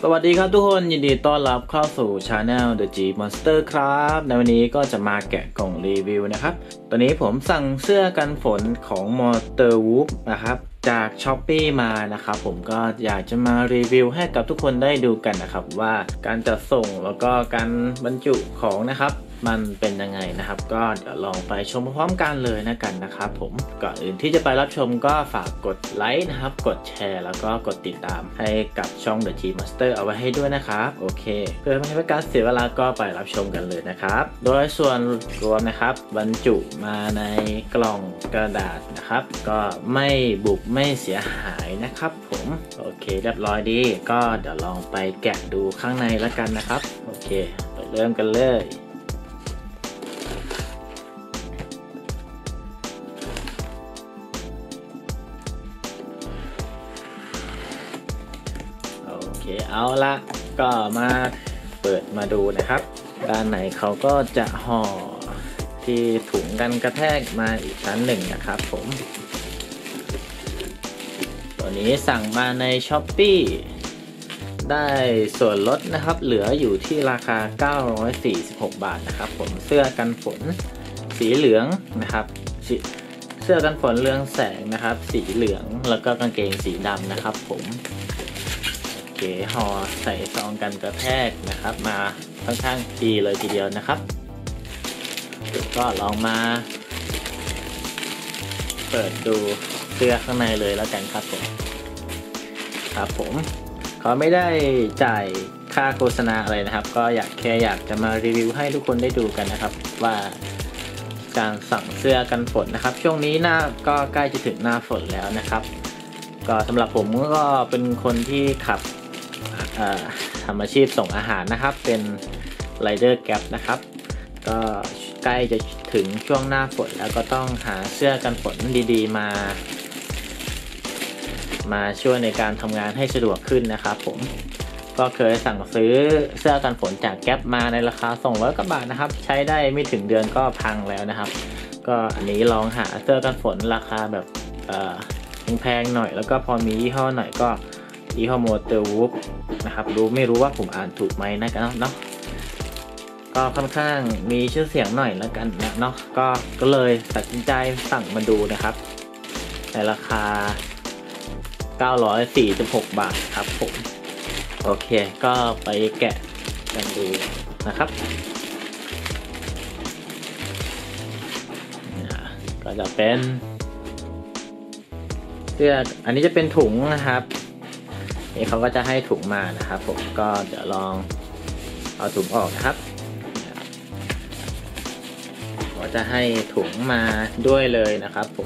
สวัสดีครับทุกคนยินดีต้อนรับเข้าสู่ Channel The G Monster ครับในวันนี้ก็จะมาแกะกล่องรีวิวนะครับตอนนี้ผมสั่งเสื้อกันฝนของ Monster Wolf นะครับจาก Shopee มานะครับผมก็อยากจะมารีวิวให้กับทุกคนได้ดูกันนะครับว่าการจัดส่งแล้วก็การบรรจุของนะครับมันเป็นยังไงนะครับก็เดี๋ยวลองไปชมพร้อมกันเลยนะครับผมก่อนอื่นที่จะไปรับชมก็ฝากกดไลค์นะครับกดแชร์แล้วก็กดติดตามให้กับช่อง The G Monster เอาไว้ให้ด้วยนะครับโอเคเพื่อไม่ให้เป็นการเสียเวลาก็ไปรับชมกันเลยนะครับโดยส่วนรวมนะครับบรรจุมาในกล่องกระดาษนะครับก็ไม่บุบไม่เสียหายนะครับผมโอเคเรียบร้อยดีก็เดี๋ยวลองไปแกะดูข้างในแล้วกันนะครับโอเคไปเริ่มกันเลยเอาละก็มาเปิดมาดูนะครับด้านในเขาก็จะห่อที่ถุงกันกระแทกมาอีกชั้นหนึ่งนะครับผมตัวนี้สั่งมาใน Shopee ได้ส่วนลดนะครับเหลืออยู่ที่ราคา946 บาทนะครับผมเสื้อกันฝนสีเหลืองนะครับเสื้อกันฝนเรืองแสงนะครับสีเหลืองแล้วก็กางเกงสีดำนะครับผมห่อใส่ซองกันกระแทกนะครับมาค่อนข้างดีเลยทีเดียวนะครับก็ลองมาเปิดดูเสื้อข้างในเลยแล้วกันครับผมเขาไม่ได้จ่ายค่าโฆษณาอะไรนะครับก็แค่อยากจะมารีวิวให้ทุกคนได้ดูกันนะครับว่าการสั่งเสื้อกันฝนนะครับช่วงนี้ก็ใกล้จะถึงหน้าฝนแล้วนะครับก็สำหรับผมก็เป็นคนที่ขับทำอาชีพส่งอาหารนะครับเป็นไรเดอร์แก๊ปนะครับก็ใกล้จะถึงช่วงหน้าฝนแล้วก็ต้องหาเสื้อกันฝนดีๆมาช่วยในการทำงานให้สะดวกขึ้นนะครับผมก็เคยสั่งซื้อเสื้อกันฝนจากแก๊ปมาในราคา200 กว่าบาทนะครับใช้ได้ไม่ถึงเดือนก็พังแล้วนะครับก็อันนี้ลองหาเสื้อกันฝนราคาแบบแพงๆหน่อยแล้วก็พอมียี่ห้อหน่อยก็ยี่ห้อ Monster Wolf นะครับไม่รู้ว่าผมอ่านถูกไหมนะครับเนาะก็ค่อนข้างมีชื่อเสียงหน่อยแล้วกันนะเนาะก็เลยตัดสินใจสั่งมาดูนะครับในราคา946 บาทครับผมโอเคก็ไปแกะกันดูนะครับก็จะเป็นเสื้ออันนี้จะเป็นถุงนะครับนี่เขาก็จะให้ถุงมานะครับผมก็เดี๋ยวลองเอาถุงออกนะครับก็จะให้ถุงมาด้วยเลยนะครับผม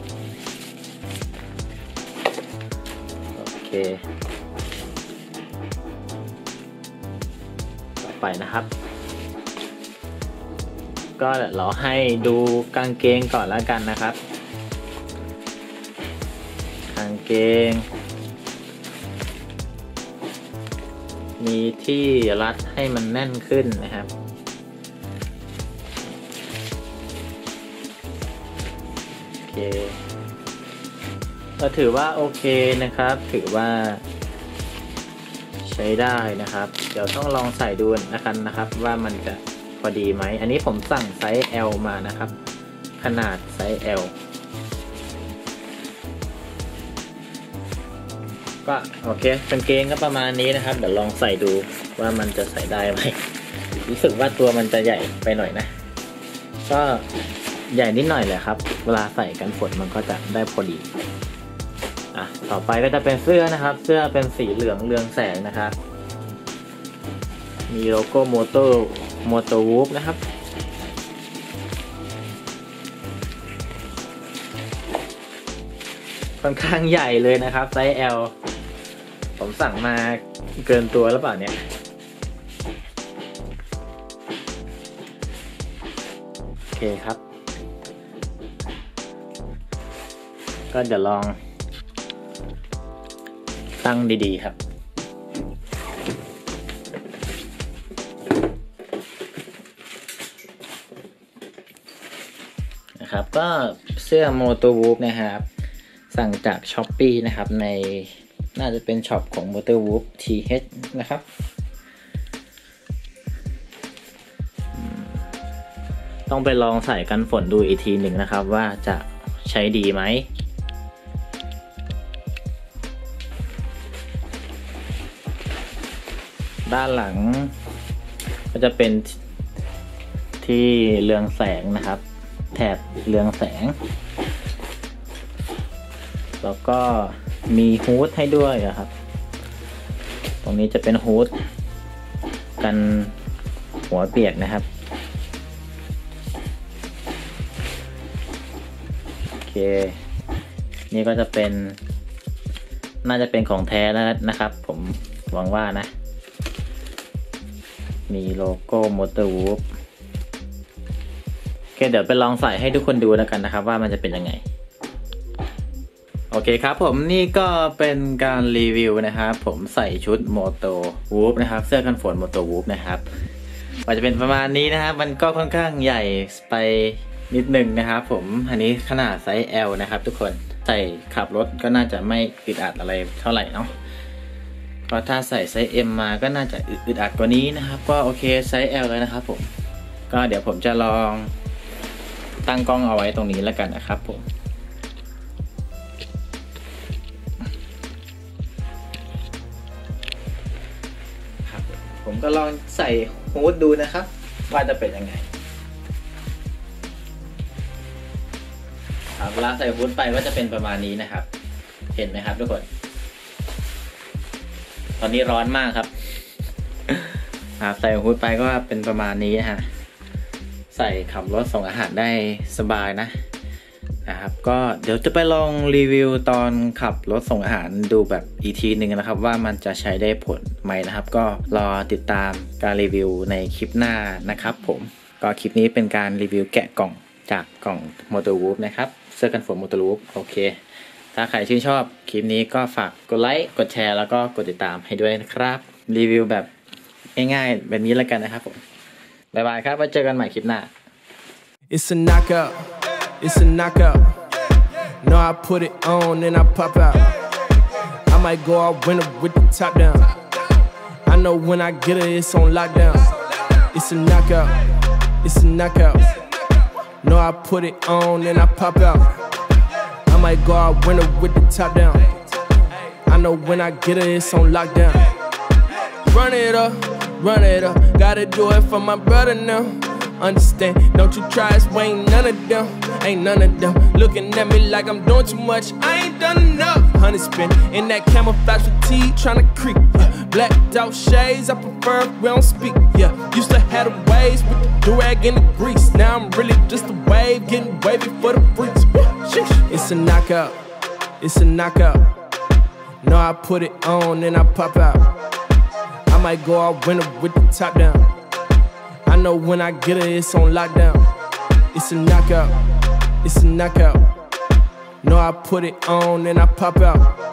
โอเคต่อไปนะครับก็เดี๋ยวเราให้ดูกางเกงก่อนแล้วกันนะครับกางเกงมีที่รัดให้มันแน่นขึ้นนะครับโอเคก็ถือว่าโอเคนะครับถือว่าใช้ได้นะครับเดี๋ยวต้องลองใส่ดูนะครับว่ามันจะพอดีไหมอันนี้ผมสั่งไซส์ L มานะครับขนาดไซส์ Lก็โอเคกางเกงก็ประมาณนี้นะครับเดี๋ยวลองใส่ดูว่ามันจะใส่ได้ไหมรู้สึกว่าตัวมันจะใหญ่ไปหน่อยนะก็ใหญ่นิดหน่อยแหละครับเวลาใส่กันฝนมันก็จะได้พอดีต่อไปก็จะเป็นเสื้อนะครับเสื้อเป็นสีเหลืองเรืองแสงนะครับมีโลโก้Monster Wolf นะครับค่อนข้างใหญ่เลยนะครับไซส์ L ผมสั่งมาเกินตัวหรือเปล่าเนี่ยโอเคครับก็เดี๋ยวลองตั้งดีๆครับนะครับก็เสื้อ Monster Wolf นะครับสั่งจาก Shopee นะครับในน่าจะเป็นช็อปของ Motor Wolf TH นะครับต้องไปลองใส่กันฝนดูอีกทีหนึ่งนะครับว่าจะใช้ดีไหมด้านหลังก็จะเป็นที่เรืองแสงนะครับแถบเรืองแสงแล้วก็มีฮูดให้ด้วยนะครับตรงนี้จะเป็นฮูดกันหัวเปียกนะครับโอเคนี่ก็จะเป็นน่าจะเป็นของแท้แล้วนะครับผมหวังว่านะมีโลโก้ Motor Wolf โอเคเดี๋ยวไปลองใส่ให้ทุกคนดูแล้วกันนะครับว่ามันจะเป็นยังไงโอเคครับผมนี่ก็เป็นการรีวิวนะครับผมใส่ชุด Motor Wolf นะครับเสื้อกันฝน Motor Wolf นะครับว่าจะเป็นประมาณนี้นะครับมันก็ค่อนข้างใหญ่ไปนิดนึงนะครับผมอันนี้ขนาดไซส์ L นะครับทุกคนใส่ขับรถก็น่าจะไม่อึดอัดอะไรเท่าไหร่เนาะเพราะถ้าใส่ไซส์ M มาก็น่าจะอึดอัดกว่านี้นะครับก็โอเคไซส์ L เลยนะครับผมก็เดี๋ยวผมจะลองตั้งกล้องเอาไว้ตรงนี้แล้วกันนะครับผมก็ลองใส่ฮูดดูนะครับว่าจะเป็นยังไงเวลาใส่ฮูดไปก็จะเป็นประมาณนี้นะครับเห็นไหมครับทุกคนตอนนี้ร้อนมากครับใส่ฮูดไปก็เป็นประมาณนี้นะฮะใส่ขับรถส่งอาหารได้สบายนะครับก็เดี๋ยวจะไปลองรีวิวตอนขับรถส่งอาหารดูแบบอีกทีหนึ่งนะครับว่ามันจะใช้ได้ผลไหมนะครับก็รอติดตามการรีวิวในคลิปหน้านะครับผมก็คลิปนี้เป็นการรีวิวแกะกล่องจากกล่อง Motor Wolf นะครับเสื้อกันฝน Motor Wolf โอเคถ้าใครชื่นชอบคลิปนี้ก็ฝากกดไลค์กดแชร์แล้วก็กดติดตามให้ด้วยนะครับรีวิวแบบง่ายๆแบบนี้แล้วกันนะครับผมบ๊ายบายครับไว้เจอกันใหม่คลิปหน้า It's a knockout It's a knockout No I put it on and I pop out I might go out winter with the top down I know when I get it it's on lockdown It's a knockout It's a knockout No I put it on and I pop out I might go out winter with the top down I know when I get it it's on lockdown Run it up Gotta do it for my brother now Understand, don't you try us, we ain't none of them Looking at me like I'm doing too much, I ain't done enough 100 spin in that camouflage fatigue, tryna creep Blacked out shades, I prefer we don't speak Used to have the waves with the durag and the grease Now I'm really just a wave, getting wavy for the freaks It's a knockout, it's a knockout No I put it on and I pop out I might go out winter with the top down I know when I get it, it's on lockdown. It's a knockout. It's a knockout. No, I put it on and I pop out.